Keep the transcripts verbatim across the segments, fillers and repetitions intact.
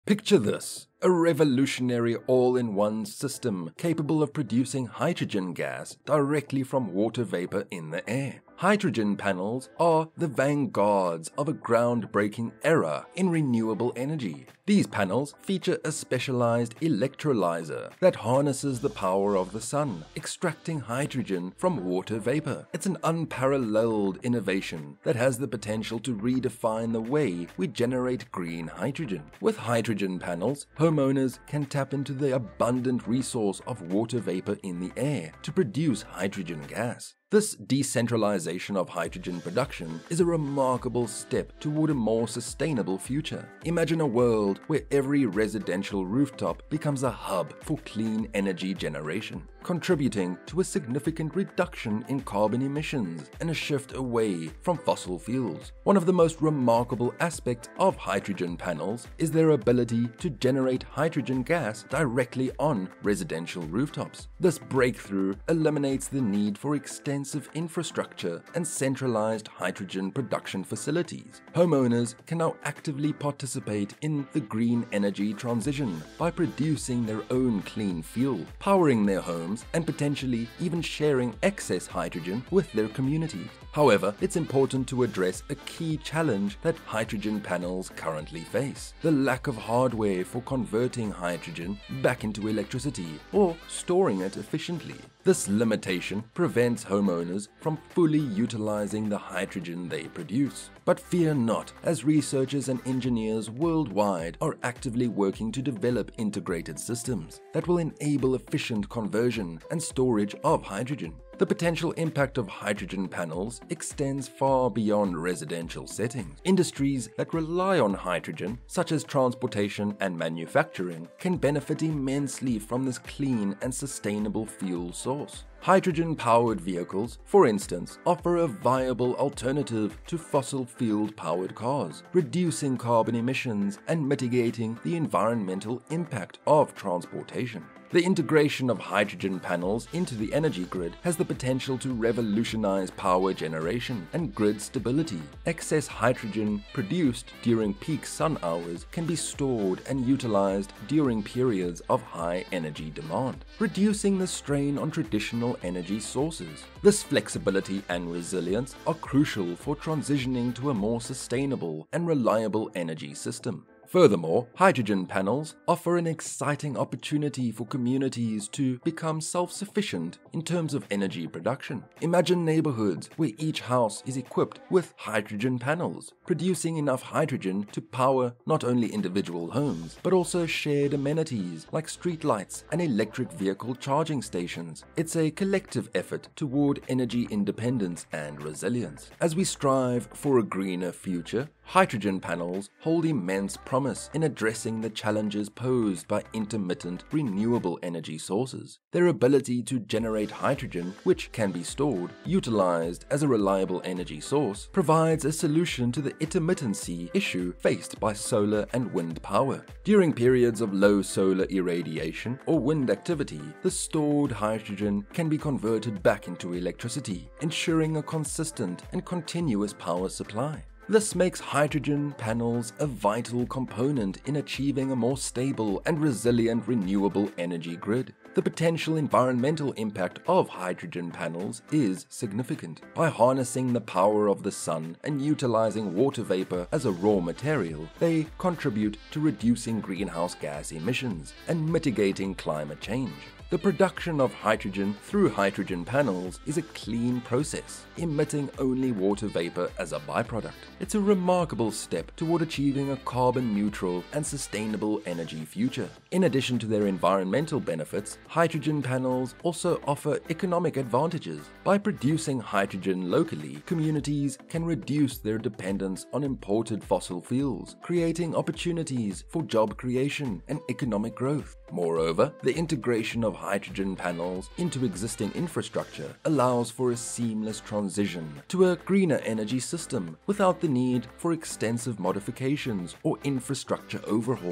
Picture this. A revolutionary all-in-one system capable of producing hydrogen gas directly from water vapor in the air. Hydrogen panels are the vanguards of a groundbreaking era in renewable energy. These panels feature a specialized electrolyzer that harnesses the power of the sun, extracting hydrogen from water vapor. It's an unparalleled innovation that has the potential to redefine the way we generate green hydrogen. With hydrogen panels, homeowners can tap into the abundant resource of water vapor in the air to produce hydrogen gas. This decentralization of hydrogen production is a remarkable step toward a more sustainable future. Imagine a world where every residential rooftop becomes a hub for clean energy generation, contributing to a significant reduction in carbon emissions and a shift away from fossil fuels. One of the most remarkable aspects of hydrogen panels is their ability to generate hydrogen gas directly on residential rooftops. This breakthrough eliminates the need for extensive infrastructure and centralized hydrogen production facilities. Homeowners can now actively participate in the green energy transition by producing their own clean fuel, powering their homes, and potentially even sharing excess hydrogen with their communities. However, it's important to address a key challenge that hydrogen panels currently face: the lack of hardware for converting hydrogen back into electricity or storing it efficiently. This limitation prevents homeowners from fully utilizing the hydrogen they produce. But fear not, as researchers and engineers worldwide are actively working to develop integrated systems that will enable efficient conversion and storage of hydrogen. The potential impact of hydrogen panels extends far beyond residential settings. Industries that rely on hydrogen, such as transportation and manufacturing, can benefit immensely from this clean and sustainable fuel source. Hydrogen-powered vehicles, for instance, offer a viable alternative to fossil fuel-powered cars, reducing carbon emissions and mitigating the environmental impact of transportation. The integration of hydrogen panels into the energy grid has the potential to revolutionize power generation and grid stability. Excess hydrogen produced during peak sun hours can be stored and utilized during periods of high energy demand, reducing the strain on traditional energy sources. This flexibility and resilience are crucial for transitioning to a more sustainable and reliable energy system. Furthermore, hydrogen panels offer an exciting opportunity for communities to become self-sufficient in terms of energy production. Imagine neighborhoods where each house is equipped with hydrogen panels, producing enough hydrogen to power not only individual homes, but also shared amenities like streetlights and electric vehicle charging stations. It's a collective effort toward energy independence and resilience. As we strive for a greener future, hydrogen panels hold immense promise in addressing the challenges posed by intermittent renewable energy sources. Their ability to generate hydrogen, which can be stored, utilized as a reliable energy source, provides a solution to the intermittency issue faced by solar and wind power. During periods of low solar irradiation or wind activity, the stored hydrogen can be converted back into electricity, ensuring a consistent and continuous power supply. This makes hydrogen panels a vital component in achieving a more stable and resilient renewable energy grid. The potential environmental impact of hydrogen panels is significant. By harnessing the power of the sun and utilizing water vapor as a raw material, they contribute to reducing greenhouse gas emissions and mitigating climate change. The production of hydrogen through hydrogen panels is a clean process, emitting only water vapor as a byproduct. It's a remarkable step toward achieving a carbon-neutral and sustainable energy future. In addition to their environmental benefits, hydrogen panels also offer economic advantages. By producing hydrogen locally, communities can reduce their dependence on imported fossil fuels, creating opportunities for job creation and economic growth. Moreover, the integration of hydrogen panels into existing infrastructure allows for a seamless transition to a greener energy system without the need for extensive modifications or infrastructure overhauls.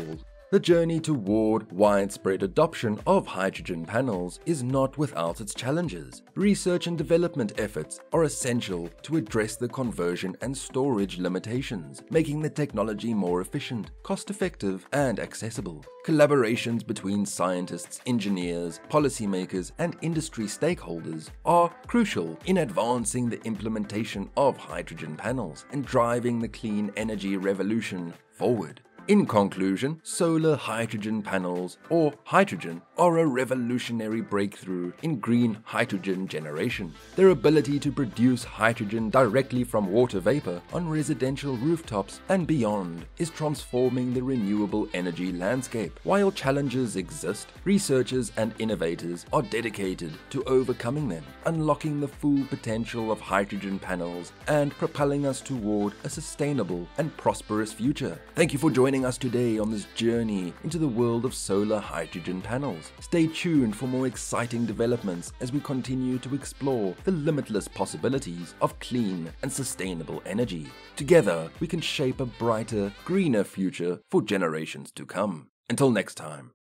The journey toward widespread adoption of hydrogen panels is not without its challenges. Research and development efforts are essential to address the conversion and storage limitations, making the technology more efficient, cost-effective, and accessible. Collaborations between scientists, engineers, policymakers, and industry stakeholders are crucial in advancing the implementation of hydrogen panels and driving the clean energy revolution forward. In conclusion, solar hydrogen panels, or hydrogen, are a revolutionary breakthrough in green hydrogen generation. Their ability to produce hydrogen directly from water vapor on residential rooftops and beyond is transforming the renewable energy landscape. While challenges exist, researchers and innovators are dedicated to overcoming them, unlocking the full potential of hydrogen panels and propelling us toward a sustainable and prosperous future. Thank you for joining us today on this journey into the world of solar hydrogen panels. Stay tuned for more exciting developments as we continue to explore the limitless possibilities of clean and sustainable energy. Together, we can shape a brighter, greener future for generations to come. Until next time.